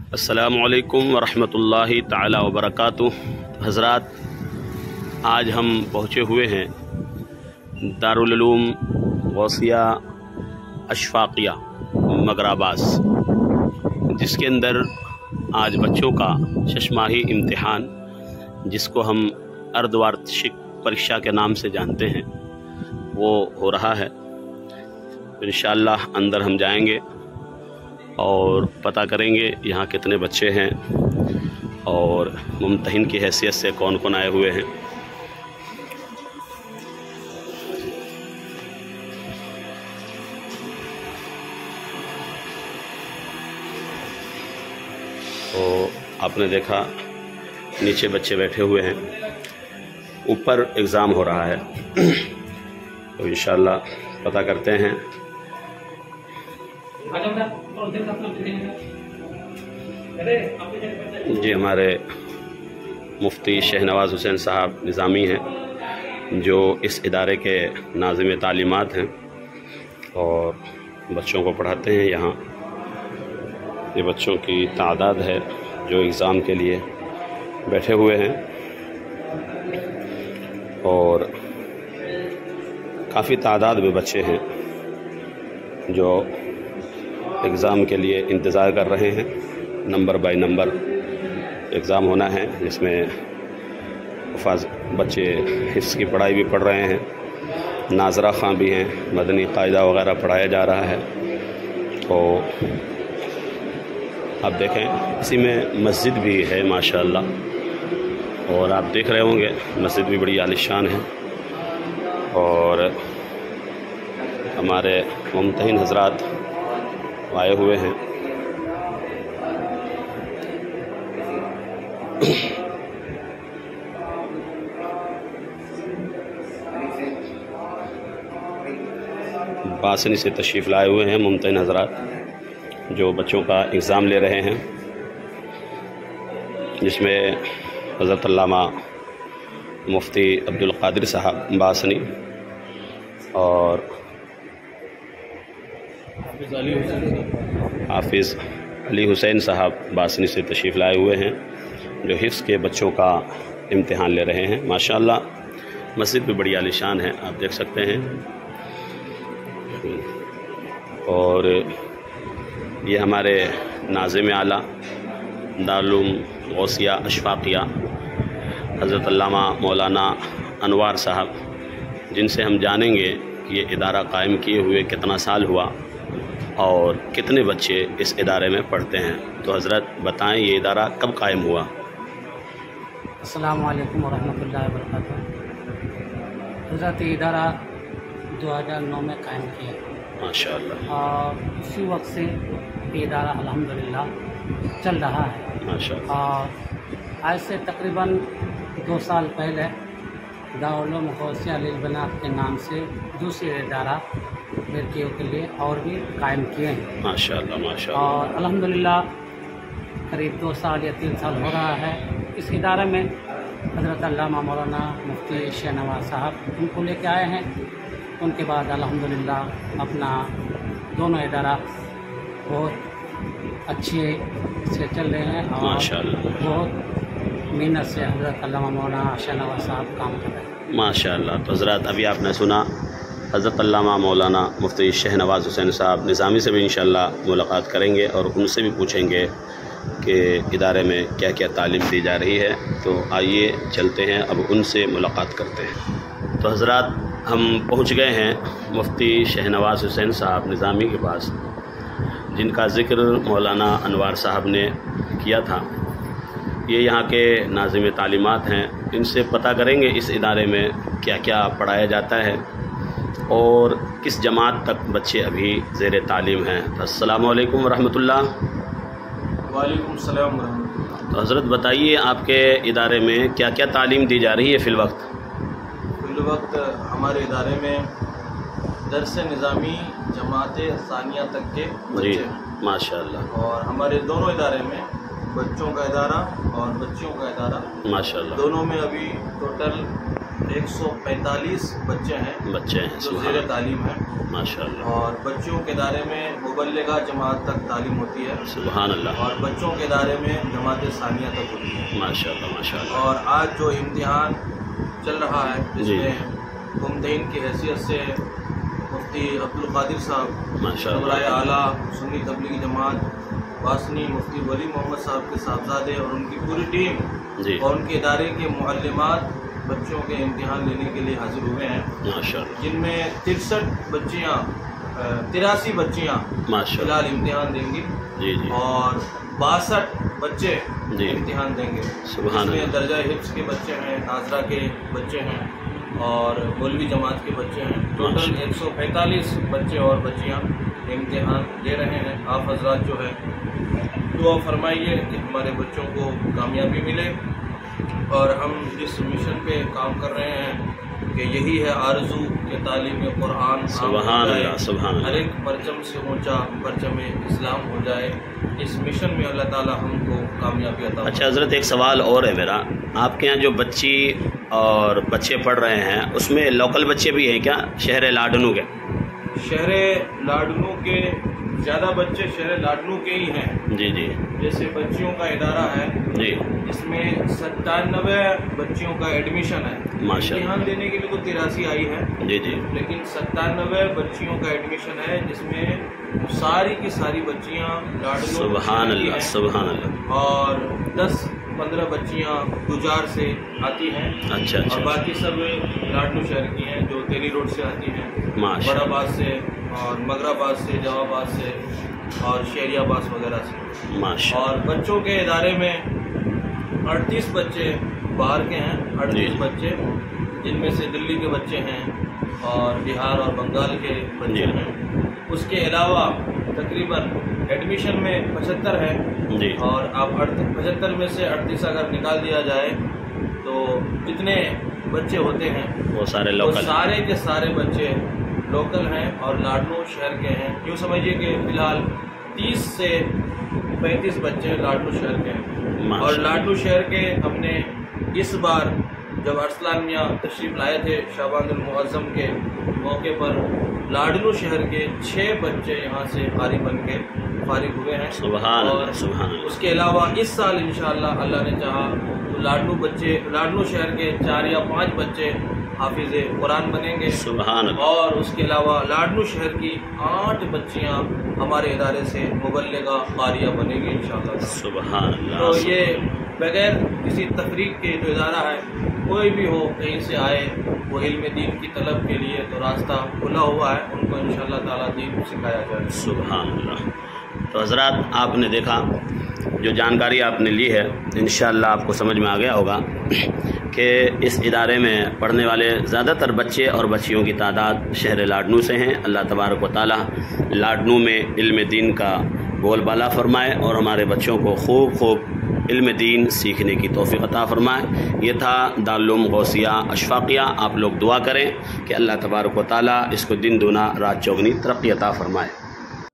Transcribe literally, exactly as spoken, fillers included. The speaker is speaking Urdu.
السلام علیکم ورحمۃ اللہ تعالی وبرکاتہ۔ حضرات، آج ہم پہنچے ہوئے ہیں دارالعلوم غوثیہ اشفاقیہ مغراباس، جس کے اندر آج بچوں کا شش ماہی امتحان، جس کو ہم اردوارشک پریکشا کے نام سے جانتے ہیں، وہ ہو رہا ہے۔ انشاءاللہ اندر ہم جائیں گے اور پتہ کریں گے یہاں کتنے بچے ہیں اور ممتحن کی حیثیت سے کون کون آئے ہوئے ہیں۔ تو آپ نے دیکھا نیچے بچے بیٹھے ہوئے ہیں، اوپر ایگزام ہو رہا ہے، تو انشاءاللہ پتہ کرتے ہیں۔ جی، ہمارے مفتی شہنواز حسین صاحب نظامی ہیں، جو اس ادارے کے ناظم تعلیمات ہیں اور بچوں کو پڑھاتے ہیں یہاں۔ یہ بچوں کی تعداد ہے جو اگزام کے لیے بیٹھے ہوئے ہیں، اور کافی تعداد میں بچے ہیں جو اگزام کے لیے انتظار کر رہے ہیں۔ نمبر بائی نمبر اگزام ہونا ہے، جس میں حفاظ بچے حفظ کی پڑھائی بھی پڑھ رہے ہیں، ناظرہ خواں بھی ہیں، مدنی قاعدہ وغیرہ پڑھایا جا رہا ہے۔ تو آپ دیکھیں، اسی میں مسجد بھی ہے ماشاءاللہ، اور آپ دیکھ رہے ہوں گے مسجد بھی بڑی عالیشان ہے، اور ہمارے ممتحن حضرات آئے ہوئے ہیں۔ باسنی سے تشریف لائے ہوئے ہیں ممتحن حضرات، جو بچوں کا اگزام لے رہے ہیں، جس میں حضرت علامہ مفتی عبدالقادر صاحب باسنی اور حافظ علی حسین صاحب باسنی سے تشریف لائے ہوئے ہیں، جو حفظ کے بچوں کا امتحان لے رہے ہیں۔ ماشاءاللہ مسجد بھی بڑی عالیشان ہے، آپ دیکھ سکتے ہیں، اور یہ ہمارے ناظم اعلیٰ دارالعلوم غوثیہ اشفاقیہ حضرت علامہ مولانا انوار صاحب، جن سے ہم جانیں گے کہ یہ ادارہ قائم کیے ہوئے کتنا سال ہوا اور کتنے بچے اس ادارے میں پڑھتے ہیں۔ تو حضرت بتائیں، یہ ادارہ کب قائم ہوا؟ السلام علیکم ورحمۃ اللہ وبرکاتہ۔ حضرت یہ ادارہ دو ہزار نو میں قائم کیا ماشاءاللہ، اور اسی وقت سے یہ ادارہ الحمدللہ چل رہا ہے۔ ماشاءاللہ، اور آج سے تقریباً دو سال پہلے دارالعلوم غوثیہ للبنات کے نام سے دوسرے ادارہ لڑکیوں کے لیے اور بھی قائم کیے ہیں۔ ماشاءاللہ، ماشاءاللہ، اور الحمدللہ قریب دو سال یا تین سال ہو رہا ہے۔ اس ادارے میں حضرت علامہ مولانا مفتی شہنواز صاحب ان کو لے کے آئے ہیں۔ ان کے بعد الحمدللہ اپنا دونوں ادارہ بہت اچھے سے چل رہے ہیں، اور ماشاءاللہ، بہت محنت سے حضرت علامہ مولانا شہنواز صاحب کام کر رہے ہیں۔ ماشاءاللہ۔ تو حضرات، ابھی آپ نے سنا حضرت علامہ مولانا مفتی شہنواز حسین صاحب نظامی سے بھی انشاءاللہ ملاقات کریں گے، اور ان سے بھی پوچھیں گے کہ ادارے میں کیا کیا تعلیم دی جا رہی ہے۔ تو آئیے چلتے ہیں، اب ان سے ملاقات کرتے ہیں۔ تو حضرات، ہم پہنچ گئے ہیں مفتی شہنواز حسین صاحب نظامی کے پاس، جن کا ذکر مولانا انوار صاحب نے کیا تھا۔ یہ یہاں کے ناظم تعلیمات ہیں، ان سے پتہ کریں گے اس ادارے میں کیا کیا پڑھایا جاتا ہے اور کس جماعت تک بچے ابھی زیر تعلیم ہیں۔ تو السلام علیکم ورحمۃ اللہ۔ وعلیکم السلام ورحمۃ اللہ۔ تو حضرت بتائیے، آپ کے ادارے میں کیا کیا تعلیم دی جا رہی ہے فی الوقت؟ فی الوقت ہمارے ادارے میں درس نظامی جماعت ثانیہ تک کے بچے جی، ہیں، ماشاءاللہ، اور ہمارے دونوں ادارے میں بچوں کا ادارہ اور بچیوں کا ادارہ ماشاءاللہ، دونوں میں ابھی ٹوٹل ایک سو پینتالیس بچے ہیں بچے ہیں جو زیر تعلیم ہیں ماشاء اللہ، اور بچوں کے ادارے میں مبلغہ جماعت تک تعلیم ہوتی ہے سبحان اللہ، اور بچوں کے ادارے میں جماعت ثانیہ تک ہوتی ہے ماشاء اللہ ماشاء اللہ، اور آج جو امتحان چل رہا ہے جس جی میں ممتحن کی حیثیت سے مفتی عبدالقادر صاحب ماشاء اللہ، برائے اعلیٰ سنی تبلیغی جماعت واسنی مفتی ولی محمد صاحب کے صاحبزادے اور ان کی پوری ٹیم جی اور ان کے ادارے کے معلمات بچوں کے امتحان لینے کے لیے حاضر ہوئے ہیں، ماشاء اللہ جن میں ترسٹھ بچیاں تراسی بچیاں ماشاء فی اللہ، الحال امتحان دیں گی جی جی اور باسٹھ بچے جی امتحان دیں گے، سبحان اس میں اللہ، درجہ حفظ کے بچے ہیں، ناظرہ کے بچے ہیں اور مولوی جماعت کے بچے ہیں، ٹوٹل ایک سو پینتالیس بچے اور بچیاں امتحان دے رہے ہیں۔ آپ حضرات جو ہے دعا فرمائیے کہ ہمارے بچوں کو کامیابی ملے اور ہم جس مشن پہ کام کر رہے ہیں کہ یہی ہے آرزو کہ تعلیم قرآن عام سبحان ہو جائے، اللہ سبحان ہر اللہ، ایک پرچم سے اونچا پرچم اسلام ہو جائے، اس مشن میں اللہ تعالی ہم کو کامیابی عطا فرمائے۔ اچھا حضرت ایک سوال اور ہے میرا، آپ کے یہاں جو بچی اور بچے پڑھ رہے ہیں اس میں لوکل بچے بھی ہیں کیا شہر لاڈنو کے؟ شہر لاڈنو کے زیادہ بچے شہر لاڈنو کے ہی ہیں، جی جی جیسے بچیوں کا ادارہ ہے جی اس میں ستانوے بچیوں کا ایڈمیشن ہے، ماشاء اللہ، امتحان دینے کے لیے تو تراسی آئی ہے جی جی لیکن ستانوے بچیوں کا ایڈمیشن ہے جس میں ساری کی ساری بچیاں لاڈنو سبحان کی اللہ ہیں سبحان اللہ، اور دس پندرہ بچیاں گجار سے آتی ہیں اچھا اور اچھا باقی سب لاڈنو شہر کی ہیں جو تیلی روڈ سے آتی ہیں، ماشاء بڑا اللہ آباد سے اور مغرآباد سے جواب آباد سے اور شہری آباد وغیرہ سے، ماشاء اور بچوں کے ادارے میں اڑتیس بچے باہر کے ہیں، اڑتیس جی۔ بچے جن میں سے دلی کے بچے ہیں اور بہار اور بنگال کے بچے جی۔ ہیں، اس کے علاوہ تقریباً ایڈمیشن میں پچہتر ہے جی اور آپ پچہتر میں سے اڑتیس اگر نکال دیا جائے تو جتنے بچے ہوتے ہیں وہ سارے وہ لوکل سارے کے سارے بچے لوکل ہیں اور لاڈنو شہر کے ہیں، یوں سمجھیے کہ فی الحال تیس سے پینتیس بچے لاڈنو شہر کے ہیں، ماشاء اور اللہ۔ لاڈنو شہر کے ہم نے اس بار جب ارسلان میاں تشریف لائے تھے شعبان المعظم کے موقع پر لاڈنو شہر کے چھ بچے یہاں سے قاری بن کے فارغ ہوئے ہیں، سبحان اور اللہ سبحان اللہ، اس کے علاوہ اس سال انشاءاللہ اللہ نے چاہا تو لاڈنو بچے لاڈنو شہر کے چار یا پانچ بچے حافظ قرآن بنیں گے، سبحان اللہ، اور اس کے علاوہ لاڈنو شہر کی آٹھ بچیاں ہمارے ادارے سے مبلغہ قاریہ بنیں گی انشاءاللہ۔ سبحان تو اللہ، یہ بغیر کسی تفریق کے جو ادارہ ہے کوئی بھی ہو کہیں سے آئے وہ علم دین کی طلب کے لیے تو راستہ کھلا ہوا ہے، ان کو انشاءاللہ تعالیٰ دین سکھایا جائے۔ سبحان اللہ۔ تو حضرات آپ نے دیکھا جو جانکاری آپ نے لی ہے انشاءاللہ آپ کو سمجھ میں آ گیا ہوگا کہ اس ادارے میں پڑھنے والے زیادہ تر بچے اور بچیوں کی تعداد شہر لاڈنو سے ہیں۔ اللہ تبارک و تعالی لاڈنو میں علم دین کا بول بالا فرمائے اور ہمارے بچوں کو خوب خوب علم دین سیکھنے کی توفیق عطا فرمائے۔ یہ تھا دارالعلوم غوثیہ اشفاقیہ، آپ لوگ دعا کریں کہ اللہ تبارک و تعالی اس کو دن دونا رات چوگنی ترقی عطا فرمائے۔